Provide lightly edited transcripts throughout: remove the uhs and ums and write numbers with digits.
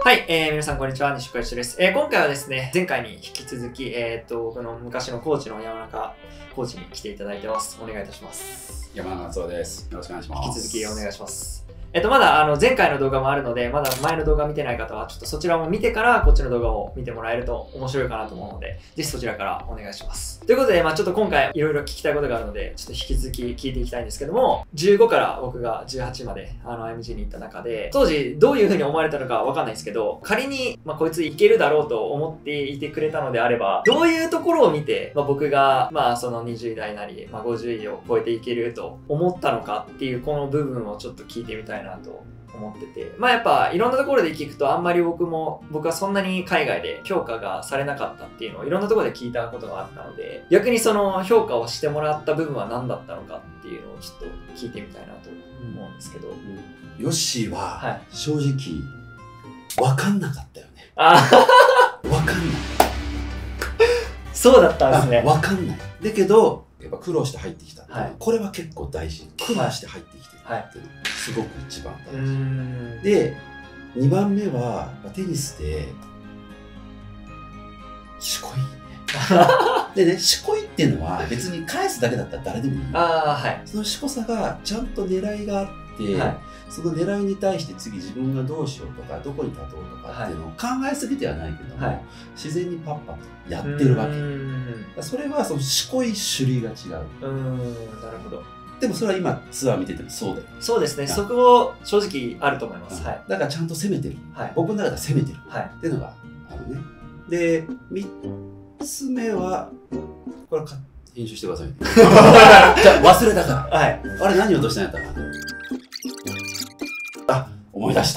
はい、皆さんこんにちは、西岡一です。今回はですね、前回に引き続き、僕の昔のコーチの山中コーチに来ていただいてます。お願いいたします。 山中敦夫です。よろしくお願いします。 引き続きお願いします。まだ前回の動画もあるので、まだ前の動画見てない方は、ちょっとそちらも見てから、こっちの動画を見てもらえると面白いかなと思うので、ぜひそちらからお願いします。ということで、ちょっと今回いろいろ聞きたいことがあるので、ちょっと引き続き聞いていきたいんですけども、15から僕が18までIMG に行った中で、当時どういう風に思われたのかわかんないですけど、仮に、こいついけるだろうと思っていてくれたのであれば、どういうところを見て、僕が、その20代なり、50位を超えていけると思ったのかっていう、この部分をちょっと聞いてみたいなと思ってて、やっぱいろんなところで聞くとあんまり僕はそんなに海外で評価がされなかったっていうのをいろんなところで聞いたことがあったので、逆にその評価をしてもらった部分は何だったのかっていうのをちょっと聞いてみたいなと思うんですけど、 ヨッシーは正直分かんなかったよね。分かんない。 そうだったんですね。 分かんない。だけどやっぱ苦労して入ってきた、これは結構大事。苦労して入ってきてるっていうのがすごく一番大事で、2番目はテニスでしこいね。でね、しこいっていうのは別に返すだけだったら誰でもいい。そのしこさがちゃんと狙いがあって、その狙いに対して次自分がどうしようとかどこに立とうとかっていうのを考えすぎてはないけども、自然にパッパとやってるわけ。それはそのしこい種類が違う。なるほど。 でもそれは今ツアー見ててもそうだよ。 そうですね。そこ正直あると思います。 だからちゃんと攻めてる。僕の中では攻めてるっていうのがあるね。で、3つ目はこれ編集してくださいね。じゃあ忘れたから。あれ何を落としたんやったかな。思い出した。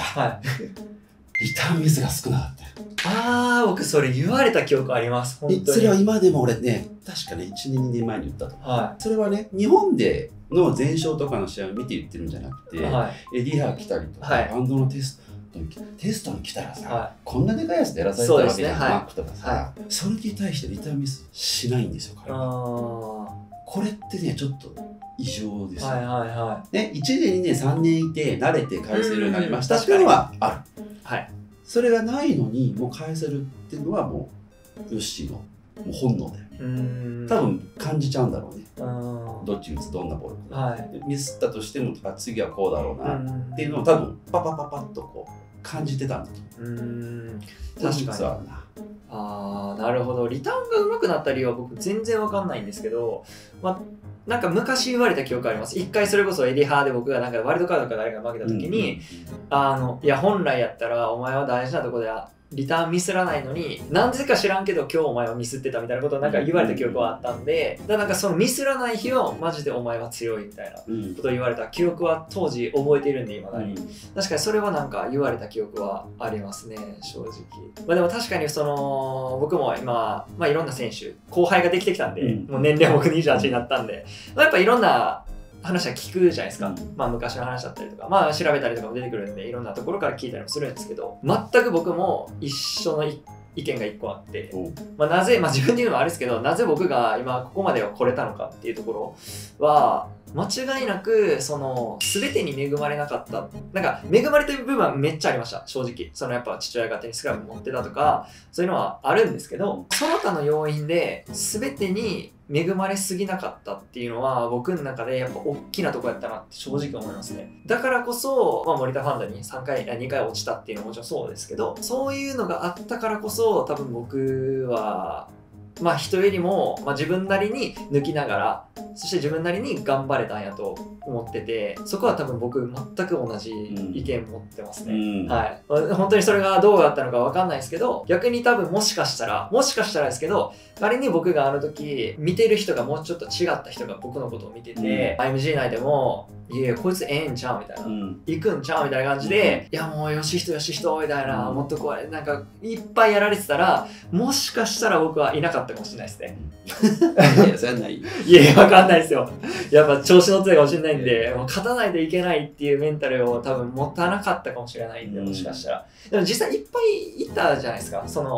リターンミスが少なかったよ。 僕それ言われた記憶あります。本当に。 それは今でも俺ね、確かね、1、2年前に言ったと。それはね、日本での前哨とかの試合を見て言ってるんじゃなくて、エディハー来たりとか、バンドのテストに来たらさ、こんなでかいやつでやらされたわけじゃん、マークとかさ、それに対してリターンミスしないんですよ、彼は。これってね、ちょっと異常ですよ。ね、1年、2年、3年いて、慣れて返せるようになりましたっていうのはある。それがないのに、もう返せるっていうのはもう、ヨッシーのもう本能だよ。多分感じちゃうんだろうね。どっち打つ、どんなボール。ミスったとしても、次はこうだろうなっていうのを多分、パパパパッとこう感じてたんだと思う。 確かに。なるほど。リターンが上手くなった理由は僕全然わかんないんですけど、なんか昔言われた記憶あります。一回それこそエディハーで僕がなんかワイルドカードか誰か負けた時に、いや本来やったらお前は大事なとこでリターンミスらないのに、なんでか知らんけど今日お前はミスってたみたいなことをなんか言われた記憶はあったんで、なんかそのミスらない日はマジでお前は強いみたいなことを言われた記憶は当時覚えているんで、未だに。確かにそれはなんか言われた記憶はありますね、正直。でも確かにその、僕も今、いろんな選手、後輩ができてきたんで、もう年齢僕28になったんで、やっぱいろんな話は聞くじゃないですか。昔の話だったりとか、調べたりとかも出てくるんで、いろんなところから聞いたりもするんですけど、全く僕も一緒の意見が1個あって、なぜ、自分で言うのもあれですけど、なぜ僕が今ここまでは来れたのかっていうところは、間違いなく、その、全てに恵まれなかった。なんか、恵まれてる部分はめっちゃありました、正直。そのやっぱ父親がテニスクラブ持ってたとか、そういうのはあるんですけど、その他の要因で、全てに恵まれすぎなかったっていうのは、僕の中でやっぱ大きなとこやったなって正直思いますね。だからこそ、森田ファンドに2回落ちたっていうのももちろんそうですけど、そういうのがあったからこそ、多分僕は、人よりも、自分なりに抜きながら、そして自分なりに頑張れたんやと思ってて、そこは多分僕全く同じ意見持ってますね。本当にそれがどうだったのかわかんないですけど、逆に多分もしかしたらですけど、仮に僕があの時見てる人がもうちょっと違った人が僕のことを見てて、IMG 内でも、いやこいつええんちゃうみたいな、行くんちゃうみたいな感じで、いやもうよしひとみたいな、もっとこうなんかいっぱいやられてたら、もしかしたら僕はいなかったかもしれないですね。 いや、それはない。 いや、わかんないですよ。やっぱ調子乗ってたかもしれないんで、もう勝たないといけないっていうメンタルを多分持たなかったかもしれないんで、もしかしたら。でも実際いっぱいいたじゃないですか。その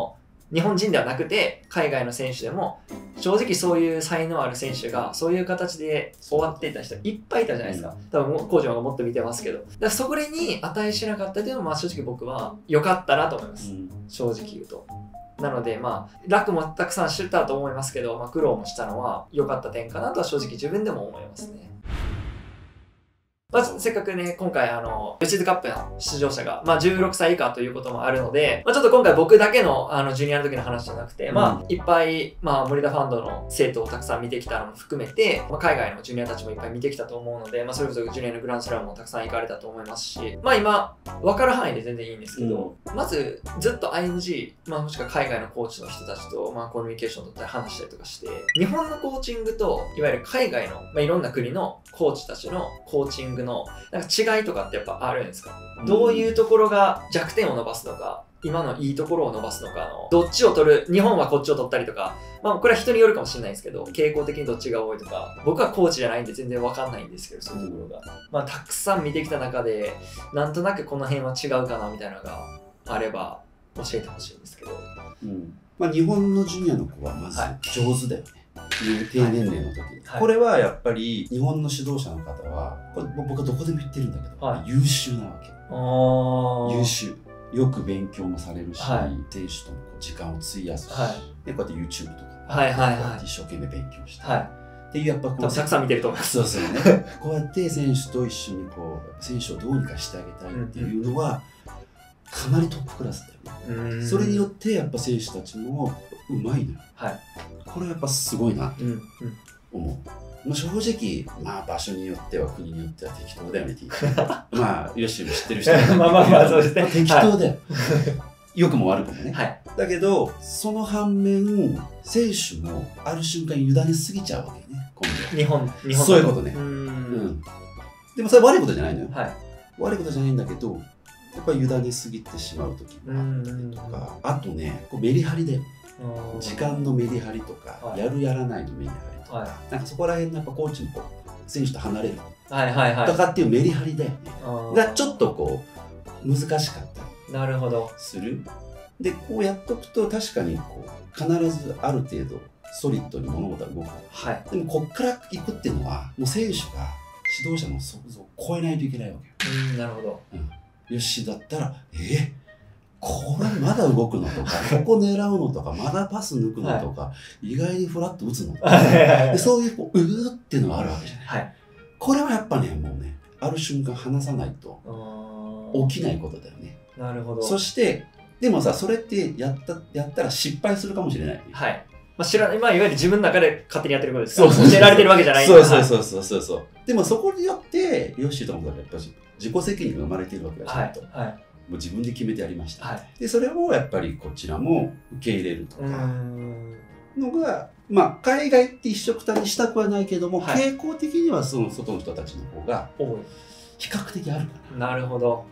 日本人ではなくて海外の選手でも正直そういう才能ある選手がそういう形で終わっていた人いっぱいいたじゃないですか。多分コーチの方がもっと見てますけど、だからそれに値しなかったというのはまあ正直僕は良かったなと思います、正直言うと。なのでまあ楽もたくさんしてたと思いますけど、まあ、苦労もしたのは良かった点かなとは正直自分でも思いますね。まずせっかくね、今回吉津カップの出場者が、まあ、16歳以下ということもあるので、まあ、ちょっと今回僕だけのジュニアの時の話じゃなくて、まあ、いっぱい、まあ、森田ファンドの生徒をたくさん見てきたのも含めて、まあ、海外のジュニアたちもいっぱい見てきたと思うので、まあ、それこそジュニアのグランドスラムもたくさん行かれたと思いますし、まあ今、分かる範囲で全然いいんですけど、まずずっと IMG、まあ、もしくは海外のコーチの人たちと、まあ、コミュニケーションを取ったり話したりとかして、日本のコーチングと、いわゆる海外の、まあ、いろんな国のコーチたちのコーチングの、なんか違いとかってやっぱあるんですか？どういうところが弱点を伸ばすのか、今のいいところを伸ばすのかどっちを取る、日本はこっちを取ったりとか、まあこれは人によるかもしれないですけど、傾向的にどっちが多いとか、僕はコーチじゃないんで全然わかんないんですけど、そういうところが。まあたくさん見てきた中で、なんとなくこの辺は違うかなみたいなのがあれば教えてほしいんですけど。 まあ日本のジュニアの子はまず上手だよね。低年齢の時に、これはやっぱり日本の指導者の方は、これ僕はどこでも言ってるんだけど、優秀なわけ。優秀。よく勉強もされるし、選手とも時間を費やすし、でこうやって YouTube とか一生懸命勉強して、っていうやっぱこうたくさん見てると思います。 そうそうね。こうやって選手と一緒にこう選手をどうにかしてあげたいっていうのはかなりトップクラスだよね。それによってやっぱ選手たちもうまいのよ。これはやっぱすごいなと思う。まあ正直、まあ場所によっては国によっては適当だよねって言って。まあ、ヨッシーも知ってる人はまあそうですね。 適当だよ。良くも悪くもね。だけど、その反面、選手もある瞬間委ねすぎちゃうわけね、 今度。日本そういうことね。でもそれ悪いことじゃないのよ。悪いことじゃないんだけど、やっぱり委ねすぎてしまう時もあったりとか、あとね、メリハリだよ。時間のメリハリとか、やるやらないのメリハリとか、なんかそこら辺のやっぱコーチも選手と離れるとかっていうメリハリだよね。がちょっとこう難しかったりする。でこうやっとくと確かにこう必ずある程度ソリッドに物事が動く。でもこっから行くっていうのはもう選手が指導者の想像を超えないといけないわけよ。 なるほど。 よしだったらこれまだ動くのとかここ狙うのとかまだパス抜くのとか、意外にフラッと打つのとかでそういうこうーっていうのがあるわけじゃない。これはやっぱねもうねある瞬間離さないと起きないことだよね。 なるほど。 そしてでもさそれってやったら失敗するかもしれない。 まあ知らない、まあいわゆる自分の中で勝手にやってることですから、教えられてるわけじゃないんで。 そう。でもそこによってヨッシーともやっぱり自己責任が生まれているわけだちゃんと。もう自分で決めてやりました。でそれをやっぱりこちらも受け入れるとかのがまあ海外って一緒くたにしたくはないけども、傾向的にはその外の人たちの方が比較的あるかな。 なるほど。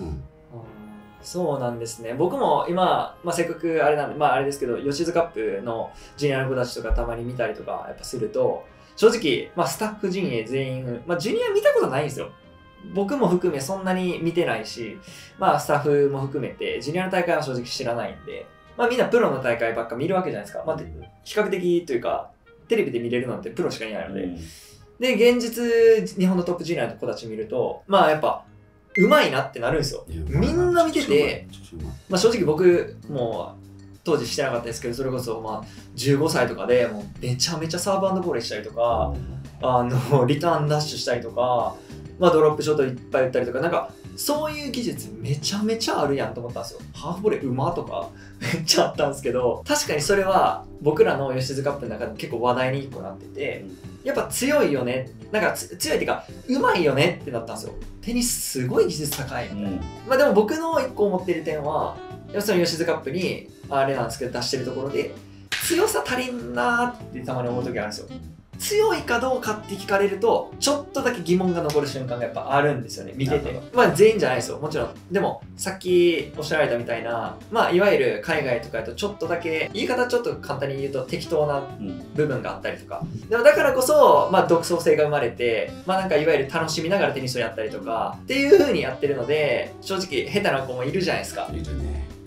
そうなんですね。僕も今、まあ、せっかくあれなんで、まああれですけど、吉津カップのジュニアの子たちとかたまに見たりとかやっぱすると、正直、まあ、スタッフ陣営全員、まあ、ジュニア見たことないんですよ。僕も含めそんなに見てないし、まあスタッフも含めて、ジュニアの大会は正直知らないんで、まあみんなプロの大会ばっか見るわけじゃないですか。まあ比較的というか、テレビで見れるのってプロしかいないので。で、現実、日本のトップジュニアの子たち見ると、まあやっぱ、うまいなってなるんですよ。みんな見てて、まあ正直僕も当時してなかったですけど、それこそまあ15歳とかでもうめちゃめちゃサーブ&ボレーしたりとか、リターンダッシュしたりとか、まあドロップショットいっぱい打ったりとか、なんかそういう技術めちゃめちゃあるやんと思ったんですよ。ハーフボレーうまとかめっちゃあったんですけど、確かにそれは僕らの吉津カップの中で結構話題に1個なってて、やっぱ強いよね、なんか強いっていうかうまいよねってなったんですよ。テニスすごい技術高いみたいな。まあでも僕の1個思ってる点は、要するに吉津カップにあれなんですけど出してるところで強さ足りんなーってたまに思う時あるんですよ。強いかどうかって聞かれるとちょっとだけ疑問が残る瞬間がやっぱあるんですよね、見てて。まあ全員じゃないですよ、もちろん。でもさっきおっしゃられたみたいな、まあいわゆる海外とかだとちょっとだけ言い方ちょっと簡単に言うと適当な部分があったりとか、でもだからこそまあ独創性が生まれて、まあなんかいわゆる楽しみながらテニスをやったりとかっていう風にやってるので、正直下手な子もいるじゃないですか。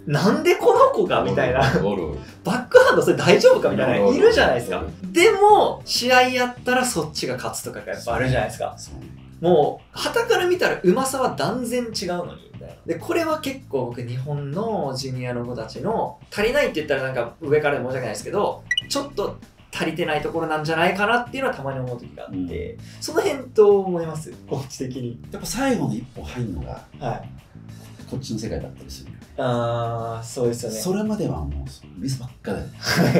なんでこの子がみたいな、バックハンドそれ大丈夫かみたいな、いるじゃないですか。でも試合やったらそっちが勝つとかがやっぱあるじゃないですか。もう傍から見たらうまさは断然違うのにみたいな。でこれは結構僕日本のジュニアの子たちの足りないって言ったらなんか上からで申し訳ないですけど、ちょっと足りてないところなんじゃないかなっていうのはたまに思う時があって、その辺どう思います？コーチ的に。 やっぱ最後の一歩入るのが、 はい、 こっちの世界だったりする。 ああ、そうですよね。 それまではもうミスばっかだよ。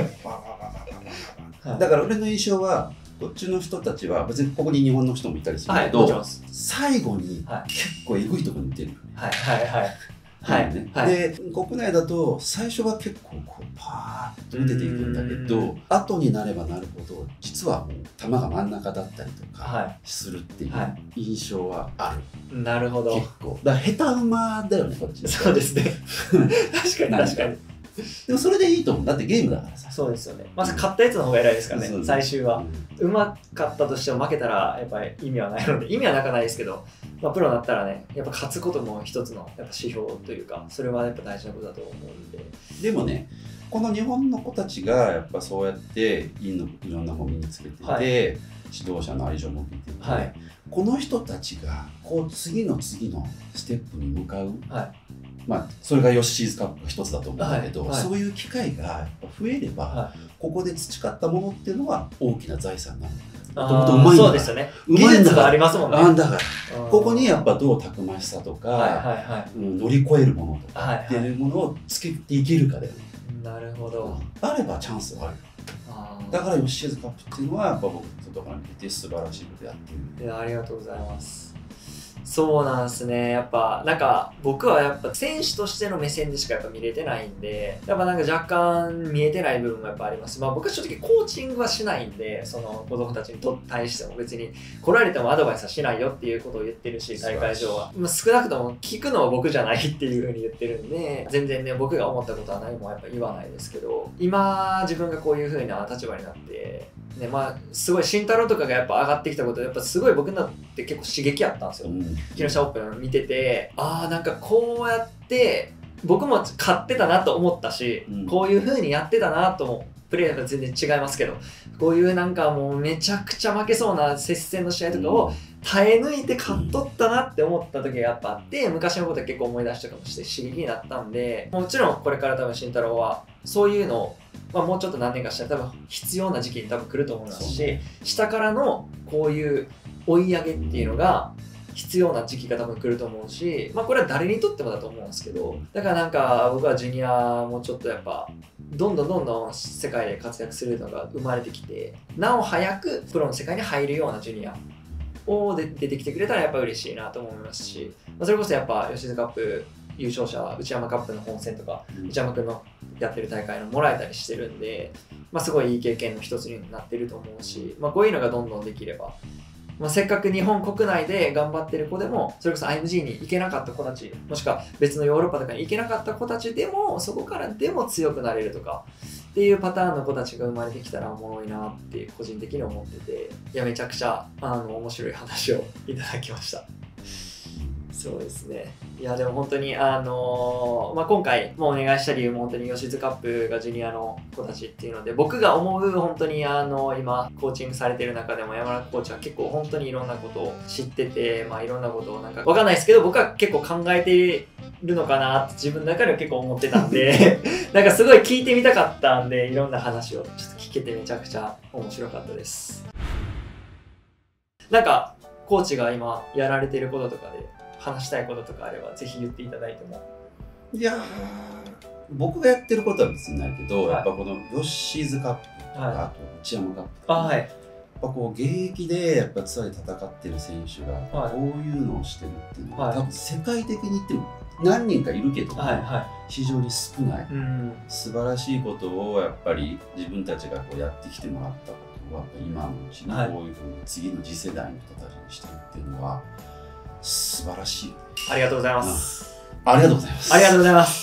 だから俺の印象はこっちの人たちは別にここに日本の人もいたりするけど、はい、最後に結構エグいところに出る。 はいはいはいはいね、はい、で国内だと最初は結構こうパーッと出ていくんだけど、後になればなるほど実はもう球が真ん中だったりとかするっていう印象はある。 なるほど。 結構だから下手馬だよねこっち。 そうですね。確かに確かに。 でもそれでいいと思う。だってゲームだからさ。 そうですよね。まず勝ったやつの方が偉いですからね、最終は。うまかったとしても負けたらやっぱり意味はないので、意味はなくないですけど、まあ、プロになったらね、やっぱ勝つことも一つのやっぱ指標というか、それはやっぱ大事なことだと思うんで。 でもね、この日本の子たちがやっぱそうやっていろんなものを身につけてて、はい、指導者の愛情も受けてて、はい、この人たちがこう次のステップに向かう、はい、まあそれがヨッシーズカップが一つだと思うんだけど、はいはい、そういう機会がやっぱ増えれば、はい、ここで培ったものっていうのは大きな財産になる。もともとうまいんだから。そうですよね。技術がありますもんね。だからここにやっぱどうたくましさとか、乗り越えるものとかっていうものをつけていけるかだよね。 なるほど。 あればチャンスがある。だからヨッシーズカップっていうのはやっぱ僕外から見てて素晴らしいことやってる。 いや、ありがとうございます。そうなんですね。やっぱなんか僕はやっぱ選手としての目線でしかやっぱ見れてないんで、やっぱなんか若干見えてない部分もやっぱあります。まあ僕は正直コーチングはしないんで、その子供たちに対しても別に来られてもアドバイスはしないよっていうことを言ってるし、大会上は。まあ、少なくとも聞くのは僕じゃないっていうふうに言ってるんで、全然ね、僕が思ったことは何もやっぱ言わないですけど、今自分がこういうふうな立場になって、ね、まあすごい慎太郎とかがやっぱ上がってきたことでやっぱすごい僕にとって結構刺激あったんですよ、木下オープン見てて、ああなんかこうやって僕も勝ってたなと思ったし、こういう風にやってたなと思う。プレーが全然違いますけど、こういうなんかもうめちゃくちゃ負けそうな接戦の試合とかを耐え抜いて勝っとったなって思った時がやっぱあって、昔のことは結構思い出したりもして刺激になったんで、もちろんこれから多分慎太郎はそういうのをまあもうちょっと何年かしたら多分必要な時期に多分来ると思いますし、下からのこういう追い上げっていうのが必要な時期が多分来ると思うし、まあこれは誰にとってもだと思うんですけど、だからなんか僕はジュニアもちょっとやっぱどんどん世界で活躍するのが生まれてきて、なお早くプロの世界に入るようなジュニアを出てきてくれたらやっぱ嬉しいなと思いますし、まあ、それこそやっぱ吉津カップ優勝者は内山カップの本戦とか、内山くんのやってる大会のもらえたりしてるんで、まあ、すごいいい経験の一つになってると思うし、まあ、こういうのがどんどんできれば、まあ、せっかく日本国内で頑張ってる子でも、それこそ IMG に行けなかった子たち、もしくは別のヨーロッパとかに行けなかった子たちでも、そこからでも強くなれるとかっていうパターンの子たちが生まれてきたらおもろいなって個人的に思ってて、いやめちゃくちゃ面白い話をいただきました。そうですね。いやでも本当にまあ、今回もお願いした理由も本当に吉津カップがジュニアの子たちっていうので、僕が思う本当に今コーチングされてる中でも山中コーチは結構本当にいろんなことを知ってて、まあいろんなことをなんかわかんないですけど、僕は結構考えてるのかなって自分の中では結構思ってたんでなんかすごい聞いてみたかったんで、いろんな話をちょっと聞けてめちゃくちゃ面白かったです。なんかコーチが今やられてることとかで話したいこととかあればぜひ言っていただいても。 いや僕がやってることは別にないけど、はい、やっぱこのヨッシーズカップとか、はい、あと内山カップとか、はい、やっぱこう現役でやっぱツアーで戦ってる選手がこういうのをしてるっていうのは、はい、多分世界的に言っても何人かいるけど、はいはい、非常に少ない、素晴らしいことをやっぱり自分たちがこうやってきてもらったことをやっぱ今のうちにこういうふうに次の次世代の人たちにしてるっていうのは素晴らしい。 ありがとうございます。 ありがとうございます。 ありがとうございます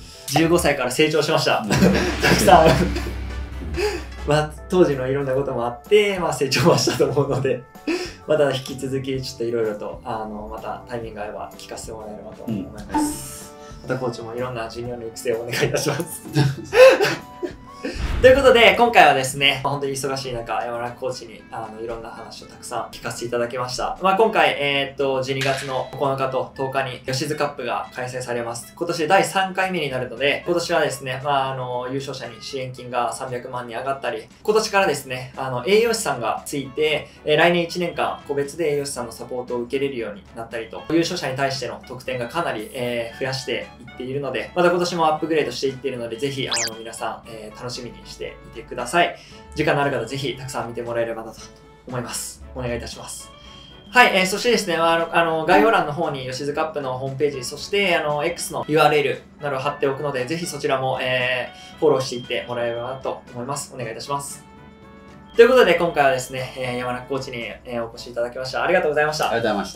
。15歳から成長しました。たくさんまあ当時のいろんなこともあって、まあ、成長はしたと思うので、また引き続きちょっといろいろとまたタイミングがあれば聞かせてもらえればと思います。 またコーチもいろんなジュニアの育成をお願いいたしますということで、今回はですね、本当に忙しい中、山中コーチにいろんな話をたくさん聞かせていただきました。今回、12月の9日と10日に吉津カップが開催されます。今年で第3回目になるので、今年はですね、優勝者に支援金が300万に上がったり、今年からですね、栄養士さんがついて、来年1年間、個別で栄養士さんのサポートを受けれるようになったりと、優勝者に対しての得点がかなり、増やしていっているので、また今年もアップグレードしていっているので、ぜひ、皆さん、楽しみにしてみてください。時間のある方、ぜひたくさん見てもらえればなと思います。お願いいたします。はい、そしてですね、概要欄の方に吉津カップのホームページ、そして、X の URL などを貼っておくので、ぜひそちらも、フォローしていってもらえればなと思います。お願いいたします。ということで、今回はですね、山中コーチに、お越しいただきました。ありがとうございました。 ありがとうございました。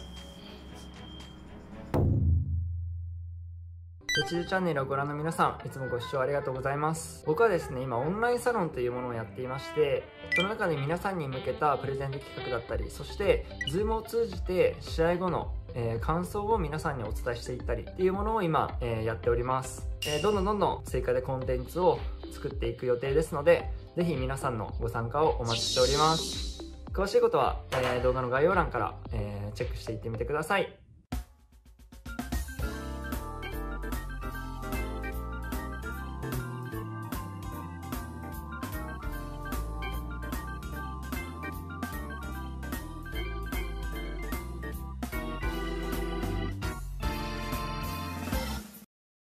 吉津チャンネルをご覧の皆さん、いつもご視聴ありがとうございます。僕はですね、今オンラインサロンというものをやっていまして、その中で皆さんに向けたプレゼント企画だったり、そして Zoom を通じて試合後の感想を皆さんにお伝えしていったりっていうものを今、やっております。どんどん追加でコンテンツを作っていく予定ですので、ぜひ皆さんのご参加をお待ちしております。詳しいことは、動画の概要欄から、チェックしていってみてください。